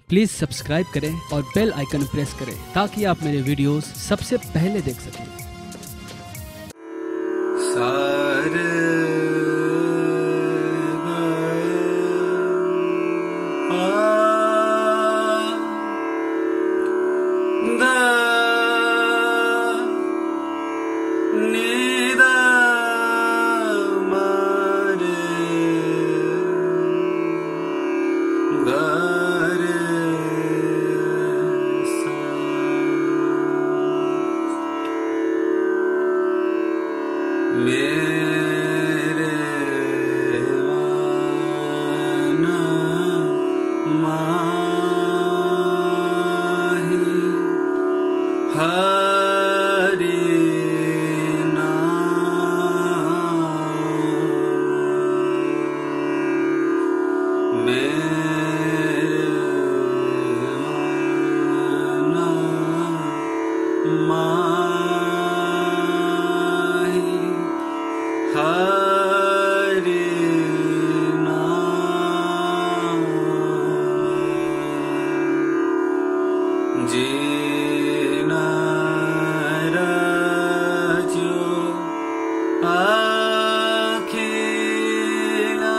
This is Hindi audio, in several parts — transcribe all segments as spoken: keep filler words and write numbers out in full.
प्लीज सब्सक्राइब करें और बेल आइकन प्रेस करें ताकि आप मेरे वीडियोस सबसे पहले देख सकें। सारे मेरे वाना माही हरि नाम मेरे वाना माही हरि नाम जीना रजो अखिला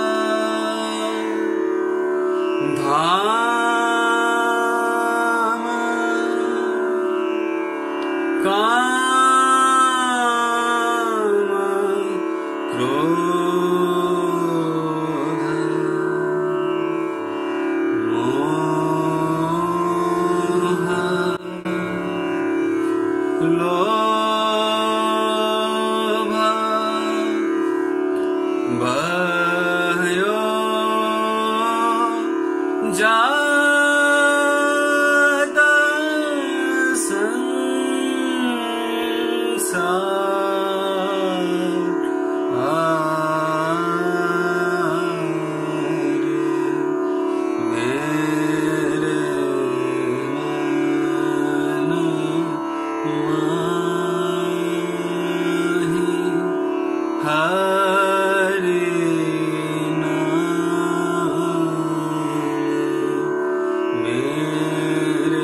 धाम का लोभ भयो जात संसार हरि नाम मेरे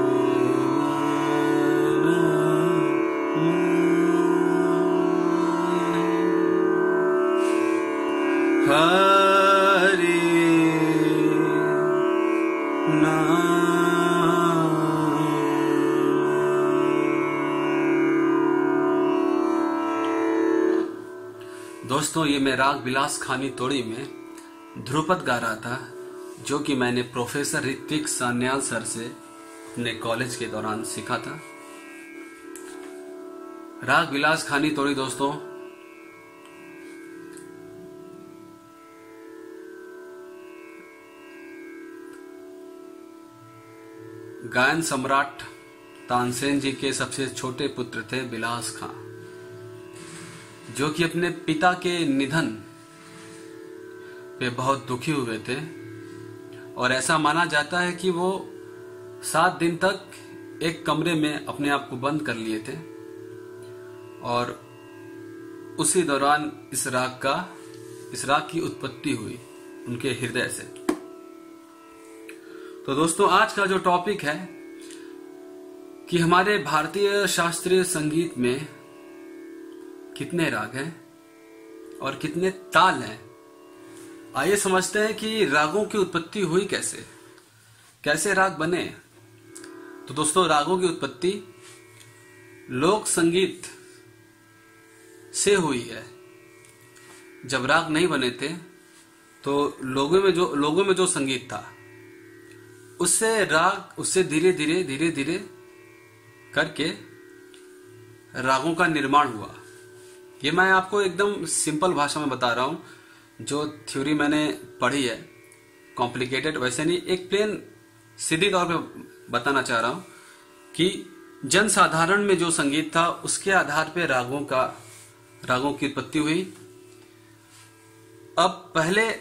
हरि नाम। दोस्तों, ये मैं राग विलास खानी तोड़ी में ध्रुपद गा रहा था, जो कि मैंने प्रोफेसर ऋत्विक सान्याल सर से अपने कॉलेज के दौरान सीखा था। राग विलास खानी तोड़ी दोस्तों गायन सम्राट तानसेन जी के सबसे छोटे पुत्र थे विलास खां, जो कि अपने पिता के निधन पे बहुत दुखी हुए थे और ऐसा माना जाता है कि वो सात दिन तक एक कमरे में अपने आप को बंद कर लिए थे और उसी दौरान इस राग का इस राग की उत्पत्ति हुई उनके हृदय से। तो दोस्तों, आज का जो टॉपिक है कि हमारे भारतीय शास्त्रीय संगीत में कितने राग हैं और कितने ताल हैं। आइए समझते हैं कि रागों की उत्पत्ति हुई कैसे, कैसे राग बने। तो दोस्तों, रागों की उत्पत्ति लोक संगीत से हुई है। जब राग नहीं बने थे तो लोगों में जो लोगों में जो संगीत था उससे राग उससे धीरे धीरे धीरे धीरे करके रागों का निर्माण हुआ। ये मैं आपको एकदम सिंपल भाषा में बता रहा हूं, जो थ्योरी मैंने पढ़ी है कॉम्प्लिकेटेड वैसे नहीं, एक प्लेन सीधी तौर पे बताना चाह रहा हूं कि जन साधारण में जो संगीत था उसके आधार पे रागों का रागों की उत्पत्ति हुई। अब पहले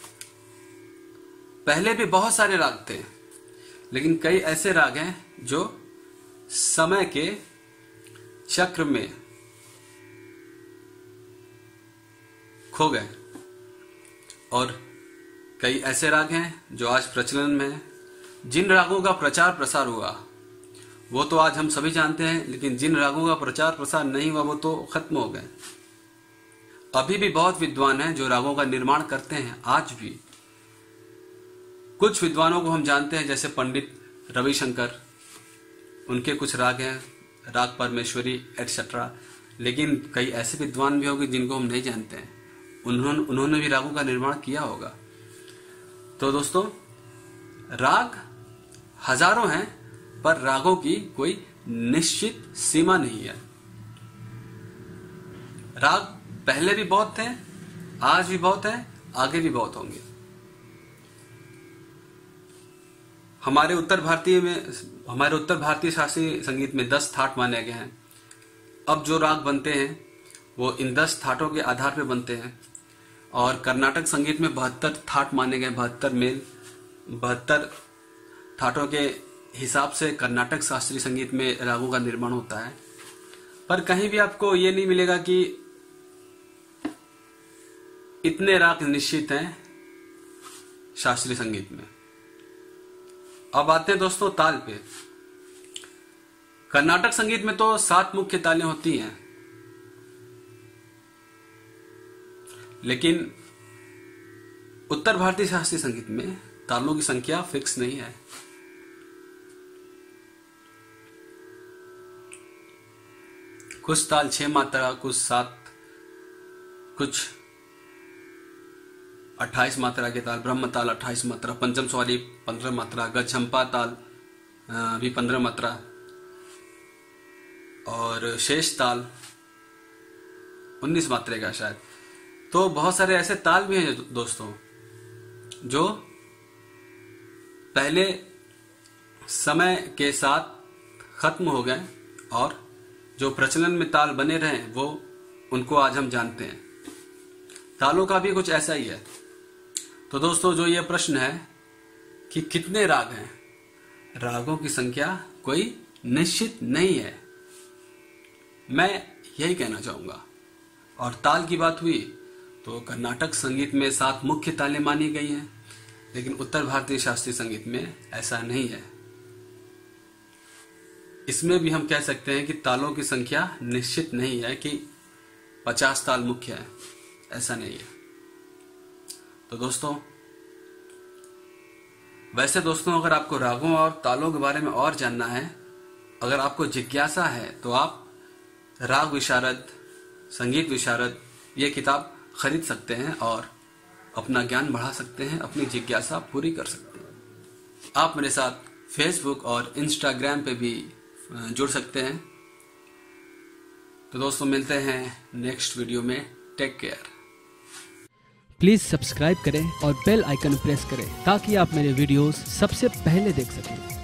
पहले भी बहुत सारे राग थे, लेकिन कई ऐसे राग हैं जो समय के चक्र में खो गए और कई ऐसे राग हैं जो आज प्रचलन में हैं जिन रागों का प्रचार प्रसार हुआ वो तो आज हम सभी जानते हैं, लेकिन जिन रागों का प्रचार प्रसार नहीं हुआ वो तो खत्म हो गए। अभी भी बहुत विद्वान हैं जो रागों का निर्माण करते हैं आज भी। कुछ विद्वानों को हम जानते हैं जैसे पंडित रविशंकर, उनके कुछ राग हैं, राग परमेश्वरी एटसेट्रा। लेकिन कई ऐसे विद्वान भी होंगे जिनको हम नहीं जानते हैं, उन्होंने उन्होंने भी रागों का निर्माण किया होगा। तो दोस्तों, राग हजारों हैं पर रागों की कोई निश्चित सीमा नहीं है। राग पहले भी बहुत थे, आज भी बहुत हैं, आगे भी बहुत होंगे। हमारे उत्तर भारतीय में हमारे उत्तर भारतीय शास्त्रीय संगीत में दस थाट माने गए हैं। अब जो राग बनते हैं वो इन दस थाटों के आधार पर बनते हैं। और कर्नाटक संगीत में बहत्तर थाट माने गए, बहत्तर मेल बहत्तर थाटों के हिसाब से कर्नाटक शास्त्रीय संगीत में रागों का निर्माण होता है। पर कहीं भी आपको ये नहीं मिलेगा कि इतने राग निश्चित हैं शास्त्रीय संगीत में। अब आते हैं दोस्तों ताल पे। कर्नाटक संगीत में तो सात मुख्य तालें होती हैं, लेकिन उत्तर भारतीय शास्त्रीय संगीत में तालों की संख्या फिक्स नहीं है। कुछ ताल छह मात्रा, कुछ सात, कुछ अट्ठाईस मात्रा के ताल, ब्रह्म ताल अट्ठाईस मात्रा, पंचम सवारी पंद्रह मात्रा, गझंपा ताल भी पंद्रह मात्रा और शेष ताल उन्नीस मात्रे का शायद। तो बहुत सारे ऐसे ताल भी हैं दोस्तों जो पहले समय के साथ खत्म हो गए और जो प्रचलन में ताल बने रहे वो उनको आज हम जानते हैं। तालों का भी कुछ ऐसा ही है। तो दोस्तों, जो ये प्रश्न है कि कितने राग हैं, रागों की संख्या कोई निश्चित नहीं है, मैं यही कहना चाहूंगा। और ताल की बात हुई तो कर्नाटक संगीत में सात मुख्य तालें मानी गई हैं, लेकिन उत्तर भारतीय शास्त्रीय संगीत में ऐसा नहीं है। इसमें भी हम कह सकते हैं कि तालों की संख्या निश्चित नहीं है कि पचास ताल मुख्य है, ऐसा नहीं है। तो दोस्तों, वैसे दोस्तों, अगर आपको रागों और तालों के बारे में और जानना है, अगर आपको जिज्ञासा है, तो आप राग विशारद, संगीत विशारद ये किताब खरीद सकते हैं और अपना ज्ञान बढ़ा सकते हैं, अपनी जिज्ञासा पूरी कर सकते हैं। आप मेरे साथ फेसबुक और इंस्टाग्राम पे भी जुड़ सकते हैं। तो दोस्तों, मिलते हैं नेक्स्ट वीडियो में। Take care. प्लीज़ सब्सक्राइब करें और बेल आइकन प्रेस करें ताकि आप मेरे वीडियोस सबसे पहले देख सकें।